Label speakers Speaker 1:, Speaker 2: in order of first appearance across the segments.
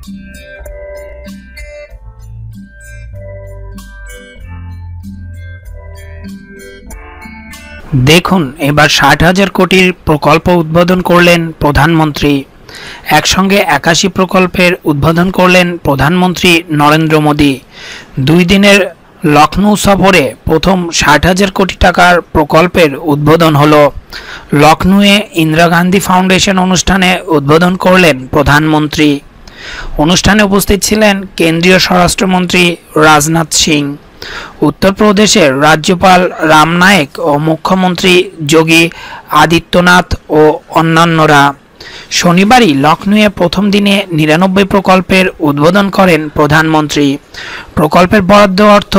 Speaker 1: দেখুন এবার 60,000 কোটির প্রকল্প উদ্বোধন করলেন প্রধানমন্ত্রী। একসঙ্গে 81 প্রকল্পের উদ্বোধন করলেন প্রধানমন্ত্রী নরেন্দ্র মোদী। 2 দিনের লখনৌ সফরে প্রথম 60,000 কোটি টাকার প্রকল্পের উদ্বোধন হলো। লখনৌয়ে ইন্দিরা গান্ধী ফাউন্ডেশন অনুষ্ঠানে উদ্বোধন করলেন প্রধানমন্ত্রী। অনুষ্ঠানে উপস্থিত ছিলেন কেন্দ্রীয় স্বরাষ্ট্রমন্ত্রী রাজনাথ সিং, উত্তরপ্রদেশের রাজ্যপাল রাম নায়েক ও মুখ্যমন্ত্রী যোগী আদিত্যনাথ ও অন্যান্যরা। শনিবারই লখনৌয়ে প্রথম দিনে 99 প্রকল্পের উদ্বোধন করেন প্রধানমন্ত্রী। প্রকল্পের বরাদ্দ অর্থ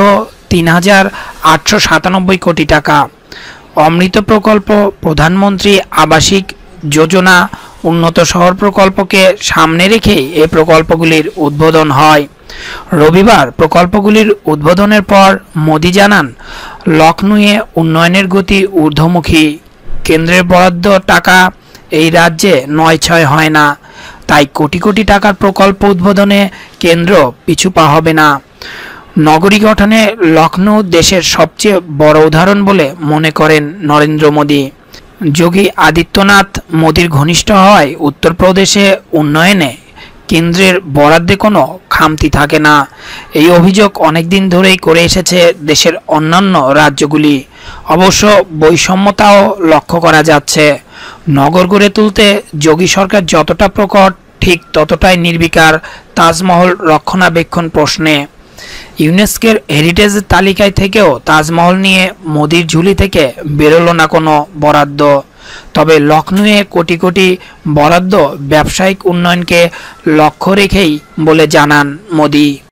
Speaker 1: 3,897 কোটি টাকা। অমৃত প্রকল্প, প্রধানমন্ত্রী আবাসিক যোজনা, উন্নত শহর প্রকল্পকে সামনে রেখে এই প্রকল্পগুলির উদ্বোধন হয়। রবিবার প্রকল্পগুলির উদ্বোধনের পর মোদি জানান, লখনৌয়ে উন্নয়নের গতি ঊর্ধ্বমুখী। কেন্দ্রের বরাদ্দ টাকা এই রাজ্যে 9-6 হয় না, তাই কোটি কোটি টাকার প্রকল্প উদ্বোধনে কেন্দ্র পিছু পা হবে না। নগরী গঠনে লখনৌ দেশের সবচেয়ে বড় উদাহরণ বলে মনে করেন নরেন্দ্র মোদী। যোগী আদিত্যনাথ মোদীর ঘনিষ্ঠ হওয়ায় উত্তরপ্রদেশে উন্নয়নে কেন্দ্রের বরাদ্দে কোনো খামতি থাকে না। এই অভিযোগ অনেকদিন ধরেই করে এসেছে দেশের অন্যান্য রাজ্যগুলি। অবশ্য বৈষম্যতাও লক্ষ্য করা যাচ্ছে। নগর গড়ে তুলতে যোগী সরকার যতটা প্রকট, ঠিক ততটাই নির্বিকার তাজমহল রক্ষণাবেক্ষণ প্রশ্নে। ইউনেস্কোর হেরিটেজ তালিকায় থেকেও তাজমহল নিয়ে মোদির ঝুলি থেকে বেরোলো না কোনো বরাদ্দ। তবে লখনৌয়ে কোটি কোটি বরাদ্দ ব্যবসায়িক উন্নয়নকে লক্ষ্য রেখেই বলে জানান মোদি।